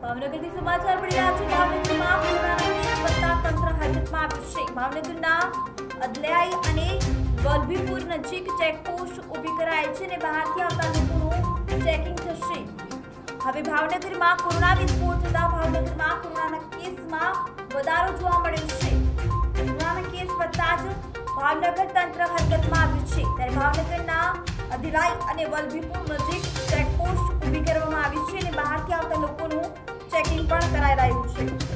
ભાવનગરથી સમાચાર મળી રહ્યા છે। ભાવનગરમાં કોરોનાના કેસ વધતા તંત્ર હરકતમાં આવ્યું છે। ભાવનગરના અદલાઈ અને વલભીપુર નજીક ચેકપોસ્ટ ઊભી કરાઈ છે અને બહારથી આવતા લોકોનું ચેકિંગ થશે। હવે ભાવનગરમાં કોરોના વિસ્ફોટ થતા ભાવનગરમાં કોરોનાના કેસમાં વધારો જોવા મળ્યો છે। કોરોનાના કેસ વધતા જ ભાવનગર તંત્ર હરકતમાં આવ્યું છે। ત્યારે ભાવનગરના અદલાઈ અને વલભીપુર નજીક ચેકપોસ્ટ ઊભી કરવામાં આવી છે અને બહારથી આવતા લોકોનું ચેકિંગ પણ કરાઈ રહ્યું છે।